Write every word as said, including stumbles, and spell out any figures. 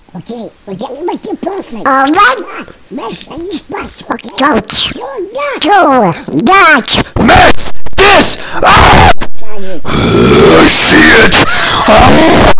Okay, we're getting like you perfect. All right. Mesh, are you spice? Okay, coach. You're not. Go. Dodge. Miss this! Ah! That's on you. Shit! Ah!